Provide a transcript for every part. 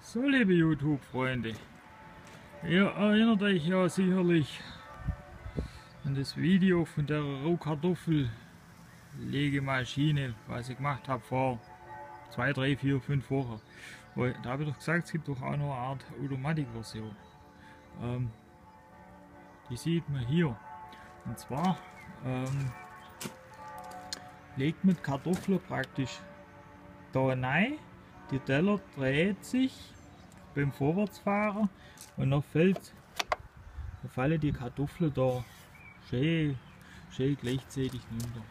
So, liebe YouTube-Freunde, ihr erinnert euch ja sicherlich an das Video von der Rohkartoffellegemaschine, was ich gemacht habe vor 2, 3, 4, 5 Wochen. Da habe ich doch gesagt, es gibt doch auch noch eine Art Automatikversion. Die sieht man hier. Und zwar legt man die Kartoffeln praktisch da rein, die Teller dreht sich beim Vorwärtsfahren und dann fallen die Kartoffeln da schön gleichzeitig runter.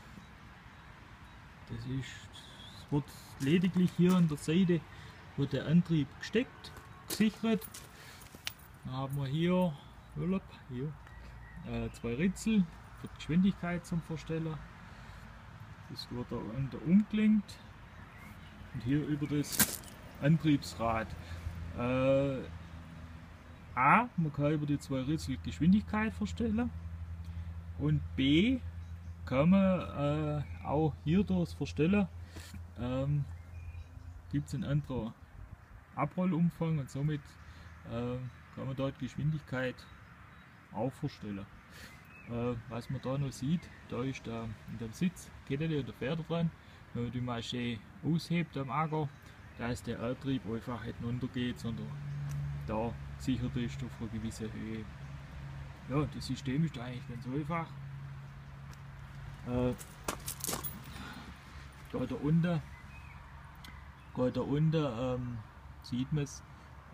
Es wird lediglich hier an der Seite wird der Antrieb gesteckt, gesichert. Dann haben wir hier zwei Ritzel für die Geschwindigkeit zum Verstellen. Das wird da unten umgelenkt und hier über das Antriebsrad. Man kann über die zwei Ritzel Geschwindigkeit verstellen und B kann man auch hier durch das Verstellen gibt es einen anderen Abrollumfang und somit kann man dort Geschwindigkeit auch verstellen. Was man da noch sieht, da ist in dem Sitz Kettele und der Feder dran. Wenn man die Maschine aushebt am Acker, dass der Antrieb einfach nicht runtergeht, sondern da gesichert ist auf einer gewissen Höhe. Ja, das System ist eigentlich ganz einfach. Da unten sieht man es,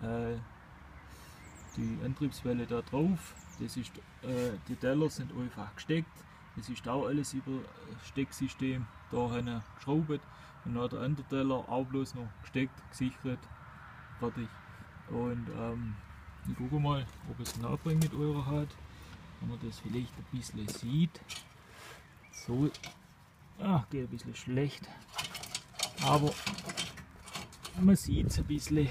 die Antriebswelle da drauf, das ist, die Teller sind einfach gesteckt, das ist auch alles über das Stecksystem da geschraubt und dann der andere Teller auch bloß noch gesteckt, gesichert, fertig. Und ich gucke mal, ob es nachbringt mit eurer Hand, wenn man das vielleicht ein bisschen sieht. So, geht ein bisschen schlecht, aber man sieht es ein bisschen.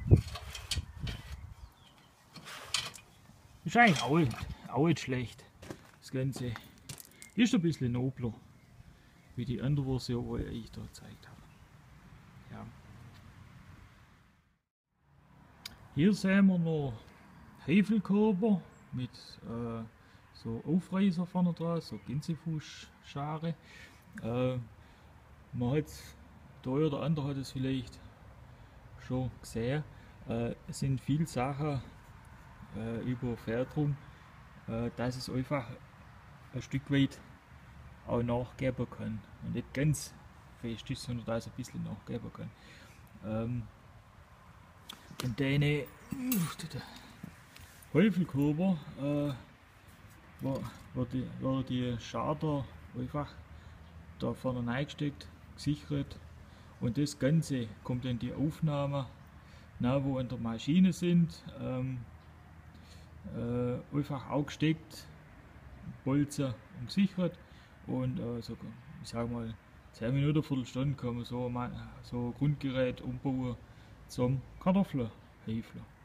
Ist eigentlich auch nicht schlecht. Das Ganze ist ein bisschen nobler wie die andere Version, die ich da gezeigt habe. Ja. Hier sehen wir noch Hefelkörper mit so Aufreißer vorne dran, so Gänsefußschare. Man hat der oder andere hat es vielleicht schon gesehen. Es sind viele Sachen über Federung, dass es einfach ein Stück weit auch nachgeben kann und nicht ganz fest ist, sondern dass es ein bisschen nachgeben kann. Und deine Häufigkörper wird die Scharter einfach da vorne reingesteckt, gesichert und das Ganze kommt in die Aufnahme, wo an der Maschine sind, einfach auch gesteckt, Bolzen und gesichert und so, ich sage mal 10 Minuten, Viertelstunde kann man so ein Grundgerät umbauen zum Kartoffelhäufler.